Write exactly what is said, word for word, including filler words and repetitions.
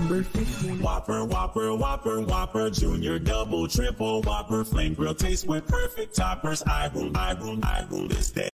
Number fifteen. Whopper, Whopper, Whopper, Whopper, Junior, Double, Triple, Whopper, Flame Grill taste with perfect toppers. I rule, I rule, I rule this day.